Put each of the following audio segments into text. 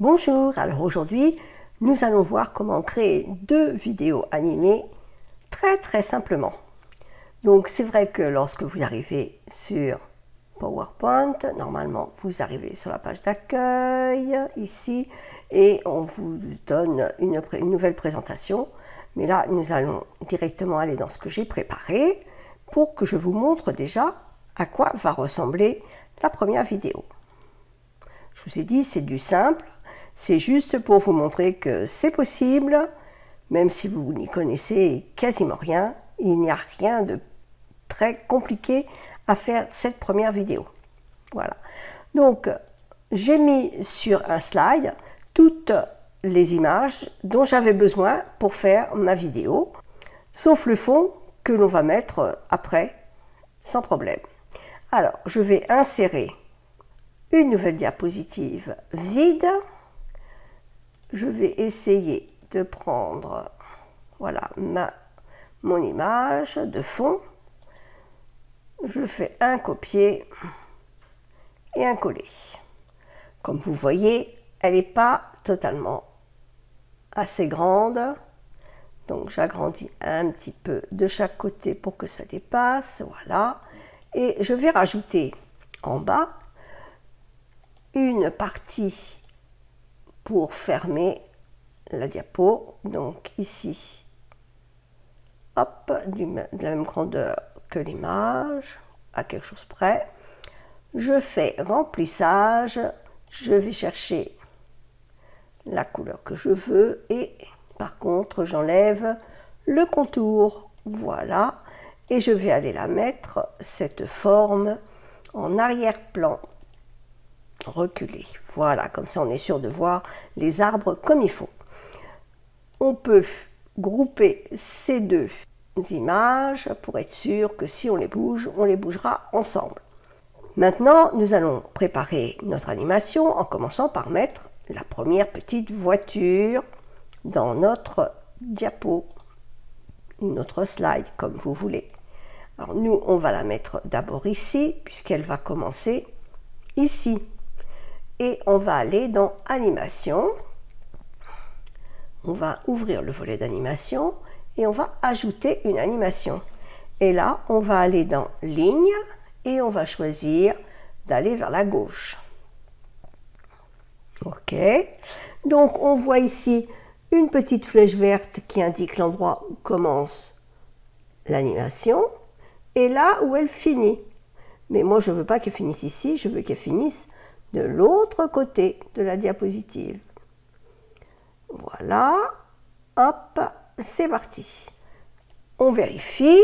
Bonjour, alors aujourd'hui nous allons voir comment créer deux vidéos animées très simplement. Donc c'est vrai que lorsque vous arrivez sur PowerPoint, normalement vous arrivez sur la page d'accueil ici et on vous donne une nouvelle présentation. Mais là nous allons directement aller dans ce que j'ai préparé pour que je vous montre déjà à quoi va ressembler la première vidéo. Je vous ai dit c'est du simple. C'est juste pour vous montrer que c'est possible, même si vous n'y connaissez quasiment rien, il n'y a rien de très compliqué à faire cette première vidéo. Voilà. Donc, j'ai mis sur un slide toutes les images dont j'avais besoin pour faire ma vidéo, sauf le fond que l'on va mettre après, sans problème. Alors, je vais insérer une nouvelle diapositive vide. Je vais essayer de prendre voilà, mon image de fond. Je fais un copier et un coller. Comme vous voyez, elle n'est pas totalement assez grande. Donc j'agrandis un petit peu de chaque côté pour que ça dépasse. Voilà. Et je vais rajouter en bas une partie pour fermer la diapo, donc ici, hop, de la même grandeur que l'image, à quelque chose près. Je fais remplissage, je vais chercher la couleur que je veux et par contre j'enlève le contour, voilà, et je vais aller la mettre, cette forme, en arrière-plan. Reculer. Voilà, comme ça on est sûr de voir les arbres comme il faut. On peut grouper ces deux images pour être sûr que si on les bouge, on les bougera ensemble. Maintenant, nous allons préparer notre animation en commençant par mettre la première petite voiture dans notre diapo, notre slide, comme vous voulez. Alors nous, on va la mettre d'abord ici, puisqu'elle va commencer ici. Et on va aller dans animation, on va ouvrir le volet d'animation et on va ajouter une animation. Et là, on va aller dans ligne et on va choisir d'aller vers la gauche. Ok, donc on voit ici une petite flèche verte qui indique l'endroit où commence l'animation et là où elle finit. Mais moi, je ne veux pas qu'elle finisse ici, je veux qu'elle finisse de l'autre côté de la diapositive. Voilà, hop, c'est parti. On vérifie.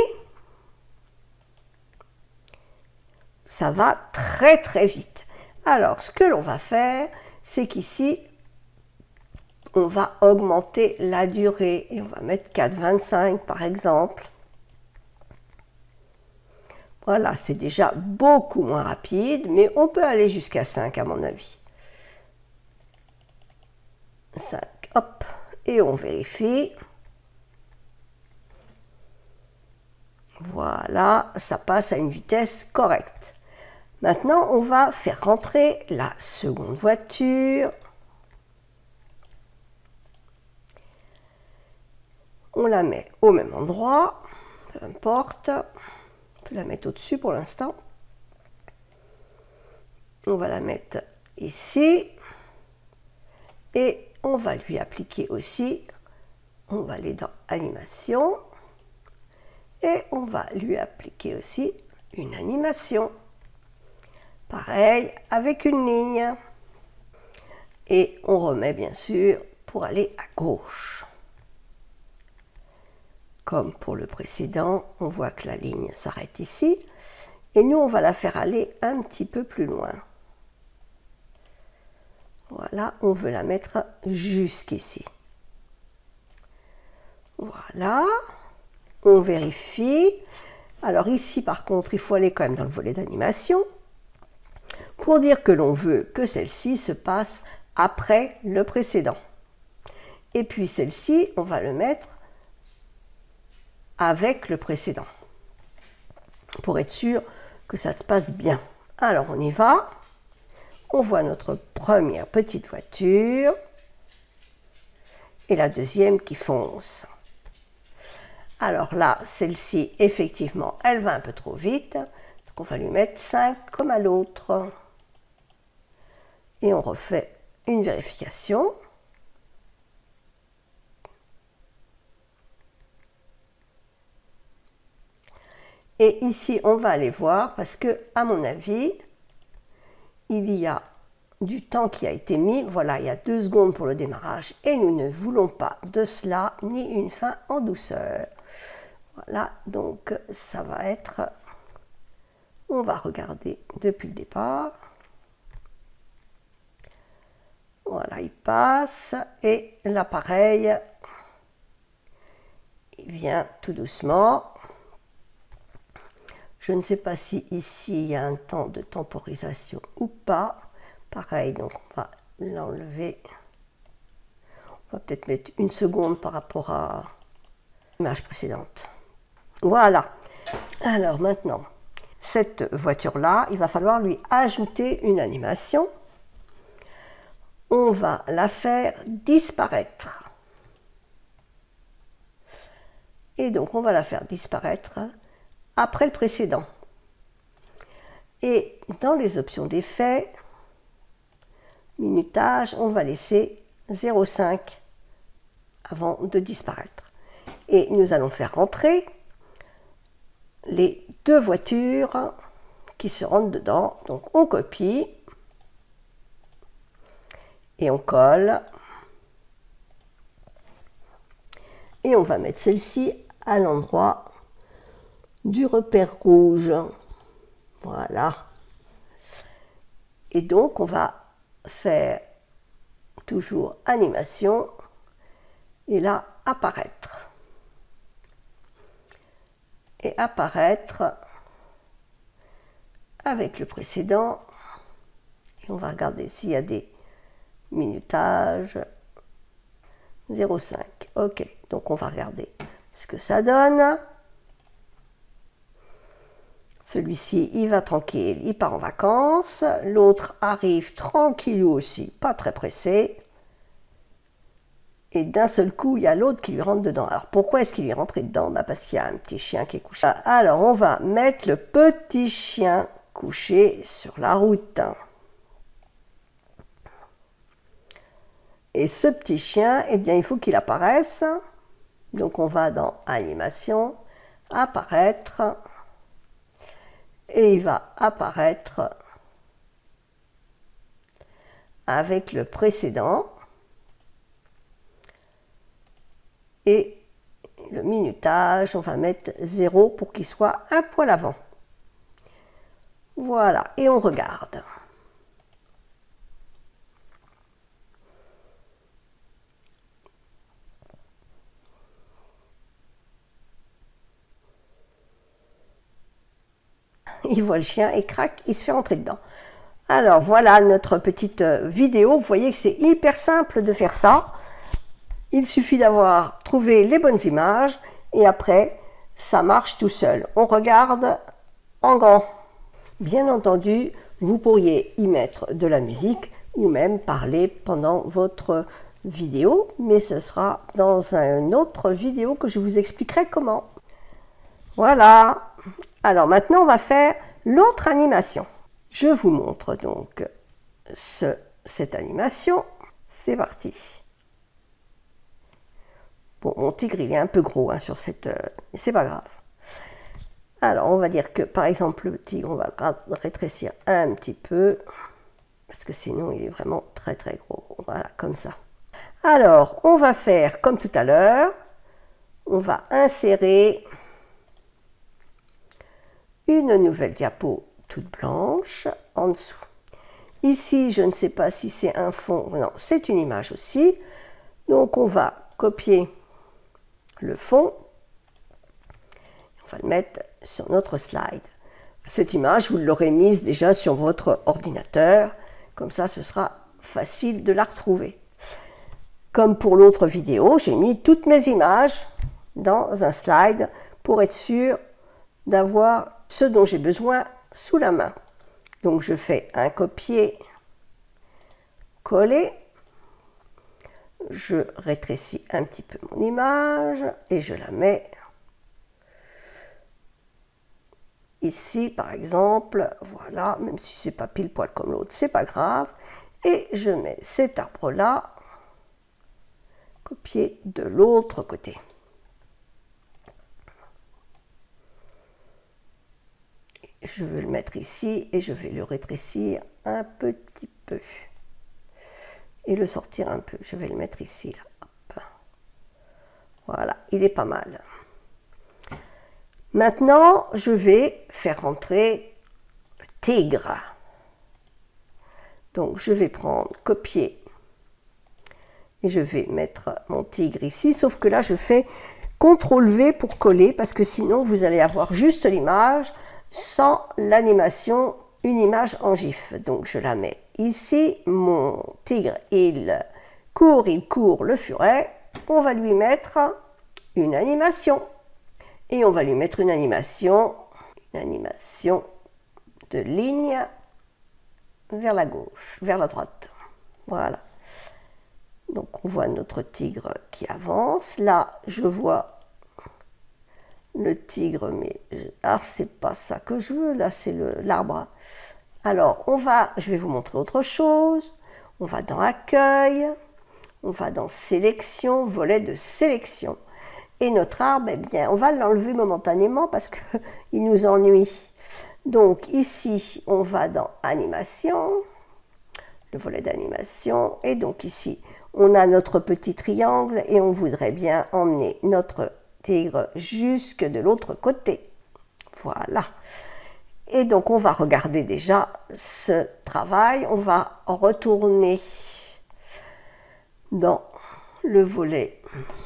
Ça va très vite. Alors, ce que l'on va faire, c'est qu'ici, on va augmenter la durée. Et on va mettre 4,25 par exemple. Voilà, c'est déjà beaucoup moins rapide, mais on peut aller jusqu'à 5 à mon avis. 5, hop, et on vérifie. Voilà, ça passe à une vitesse correcte. Maintenant, on va faire rentrer la seconde voiture. On la met au même endroit, peu importe. On peut la mettre au-dessus pour l'instant. On va la mettre ici. Et on va lui appliquer aussi, on va aller dans animation. Et on va lui appliquer aussi une animation. Pareil, avec une ligne. Et on remet bien sûr pour aller à gauche. Comme pour le précédent, on voit que la ligne s'arrête ici. Et nous, on va la faire aller un petit peu plus loin. Voilà, on veut la mettre jusqu'ici. Voilà, on vérifie. Alors ici, par contre, il faut aller quand même dans le volet d'animation pour dire que l'on veut que celle-ci se passe après le précédent. Et puis celle-ci, on va le mettre avec le précédent, pour être sûr que ça se passe bien. Alors on y va, on voit notre première petite voiture et la deuxième qui fonce. Alors là, celle-ci, effectivement, elle va un peu trop vite. Donc on va lui mettre 5 comme à l'autre. Et on refait une vérification. Et ici, on va aller voir parce que, à mon avis, il y a du temps qui a été mis. Voilà, il y a 2 secondes pour le démarrage et nous ne voulons pas de cela ni une fin en douceur. Voilà, donc ça va être... On va regarder depuis le départ. Voilà, il passe et l'appareil, il vient tout doucement. Je ne sais pas si ici il y a un temps de temporisation ou pas. Pareil, donc on va l'enlever. On va peut-être mettre 1 seconde par rapport à l'image précédente. Voilà. Alors maintenant, cette voiture-là, il va falloir lui ajouter une animation. On va la faire disparaître. Et donc on va la faire disparaître après le précédent. Et dans les options d'effet, minutage, on va laisser 0,5 avant de disparaître. Et nous allons faire rentrer les 2 voitures qui se rentrent dedans. Donc on copie et on colle. Et on va mettre celle-ci à l'endroit du repère rouge. Voilà. Et donc on va faire toujours animation et là apparaître. Et apparaître avec le précédent. Et on va regarder s'il y a des minutages. 0,5. Ok, donc on va regarder ce que ça donne. Celui-ci, il va tranquille, il part en vacances. L'autre arrive tranquille aussi, pas très pressé. Et d'un seul coup, il y a l'autre qui lui rentre dedans. Alors pourquoi est-ce qu'il lui est rentré dedans? Parce qu'il y a un petit chien qui est couché. Alors on va mettre le petit chien couché sur la route. Et ce petit chien, eh bien, il faut qu'il apparaisse. Donc on va dans Animation, Apparaître. Et il va apparaître avec le précédent. Et le minutage, on va mettre 0 pour qu'il soit un poil avant. Voilà, et on regarde. Il voit le chien et crac, il se fait rentrer dedans. Alors voilà notre petite vidéo. Vous voyez que c'est hyper simple de faire ça. Il suffit d'avoir trouvé les bonnes images et après, ça marche tout seul. On regarde en grand. Bien entendu, vous pourriez y mettre de la musique ou même parler pendant votre vidéo, mais ce sera dans une autre vidéo que je vous expliquerai comment. Voilà. Alors maintenant, on va faire l'autre animation. Je vous montre donc cette animation. C'est parti. Bon, mon tigre, il est un peu gros hein, sur cette... c'est pas grave. Alors, on va dire que, par exemple, le tigre, on va le rétrécir un petit peu. Parce que sinon, il est vraiment très très gros. Voilà, comme ça. Alors, on va faire comme tout à l'heure. On va insérer une nouvelle diapo toute blanche en dessous. Ici, je ne sais pas si c'est un fond. Non, c'est une image aussi. Donc, on va copier le fond. On va le mettre sur notre slide. Cette image, vous l'aurez mise déjà sur votre ordinateur. Comme ça, ce sera facile de la retrouver. Comme pour l'autre vidéo, j'ai mis toutes mes images dans un slide pour être sûr d'avoir ce dont j'ai besoin sous la main. Donc je fais un copier coller. Je rétrécis un petit peu mon image et je la mets ici par exemple, voilà, même si c'est pas pile poil comme l'autre, c'est pas grave. Et je mets cet arbre là, copié de l'autre côté. Je vais le mettre ici et je vais le rétrécir un petit peu. Et le sortir un peu. Je vais le mettre ici. Là. Hop. Voilà, il est pas mal. Maintenant, je vais faire rentrer le tigre. Donc, je vais prendre, copier. Et je vais mettre mon tigre ici. Sauf que là, je fais CTRL-V pour coller. Parce que sinon, vous allez avoir juste l'image sans l'animation, une image en GIF. Donc, je la mets ici. Mon tigre, il court le furet. On va lui mettre une animation. Et on va lui mettre une animation de ligne vers la gauche, vers la droite. Voilà. Donc on voit notre tigre qui avance. Là, je vois le tigre, mais c'est pas ça que je veux. Là, c'est l'arbre. Alors, je vais vous montrer autre chose. On va dans Accueil, on va dans Sélection, volet de sélection. Et notre arbre, eh bien, on va l'enlever momentanément parce qu'il nous ennuie. Donc ici, on va dans Animation, le volet d'animation. Et donc ici, on a notre petit triangle et on voudrait bien emmener notre tigre jusque de l'autre côté. Voilà. Et donc on va regarder déjà ce travail. On va retourner dans le volet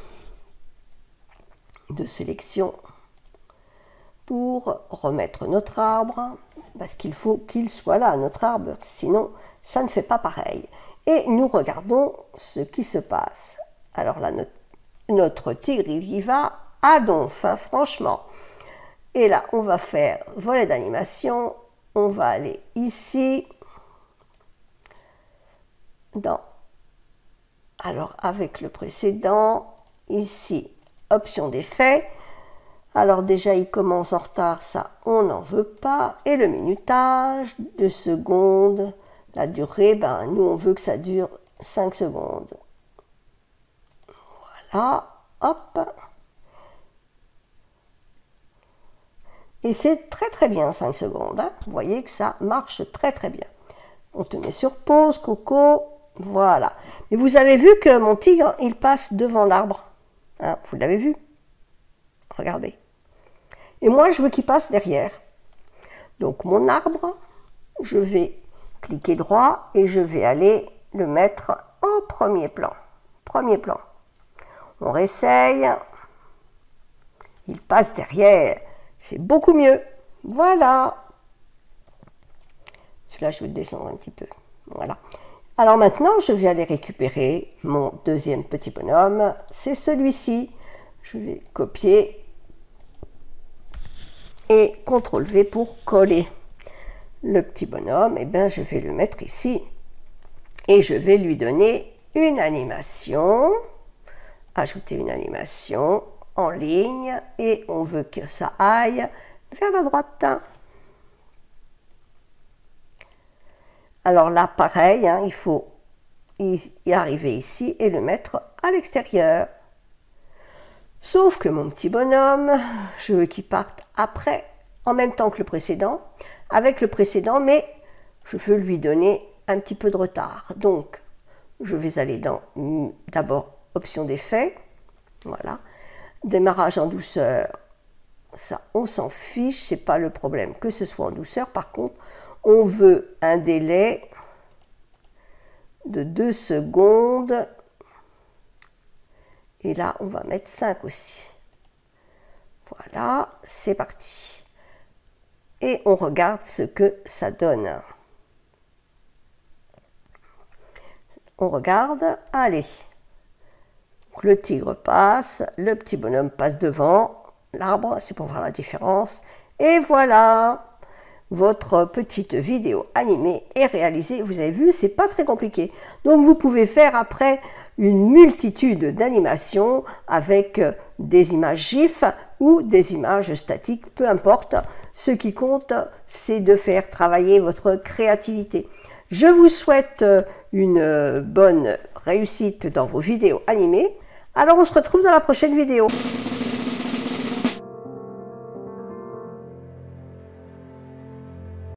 de sélection pour remettre notre arbre, parce qu'il faut qu'il soit là, notre arbre, sinon ça ne fait pas pareil. Et nous regardons ce qui se passe. Alors là, notre tigre, il y va à donf, hein, franchement. Et là, on va faire volet d'animation, on va aller ici, alors avec le précédent, ici, option d'effet. Alors déjà, il commence en retard, ça, on n'en veut pas. Et le minutage, 2 secondes. La durée, nous, on veut que ça dure 5 secondes. Voilà, hop. Et c'est très très bien 5 secondes. Hein. Vous voyez que ça marche très très bien. On te met sur pause, Coco. Voilà. Et vous avez vu que mon tigre, il passe devant l'arbre. Hein, vous l'avez vu? Regardez. Et moi, je veux qu'il passe derrière. Donc, mon arbre, je vais cliquer droit et je vais aller le mettre en premier plan. Premier plan. On réessaye. Il passe derrière. C'est beaucoup mieux. Voilà. Celui-là, je vais le descendre un petit peu. Voilà. Alors maintenant, je vais aller récupérer mon deuxième petit bonhomme. C'est celui-ci. Je vais copier et CTRL-V pour coller. Le petit bonhomme, eh bien, je vais le mettre ici. Et je vais lui donner une animation. Ajouter une animation en ligne. Et on veut que ça aille vers la droite. Alors là, pareil, hein, il faut y arriver ici et le mettre à l'extérieur. Sauf que mon petit bonhomme, je veux qu'il parte après, en même temps que le précédent, avec le précédent, mais je veux lui donner un petit peu de retard. Donc, je vais aller dans d'abord option d'effet, voilà, démarrage en douceur, ça on s'en fiche, c'est pas le problème que ce soit en douceur. Par contre, on veut un délai de 2 secondes. Et là, on va mettre 5 aussi. Voilà, c'est parti. Et on regarde ce que ça donne. On regarde, allez. Donc, le tigre passe, le petit bonhomme passe devant. L'arbre, c'est pour voir la différence. Et voilà. votre petite vidéo animée est réalisée. Vous avez vu, c'est pas très compliqué. Donc vous pouvez faire après une multitude d'animations avec des images GIF ou des images statiques, peu importe. Ce qui compte, c'est de faire travailler votre créativité. Je vous souhaite une bonne réussite dans vos vidéos animées. Alors on se retrouve dans la prochaine vidéo.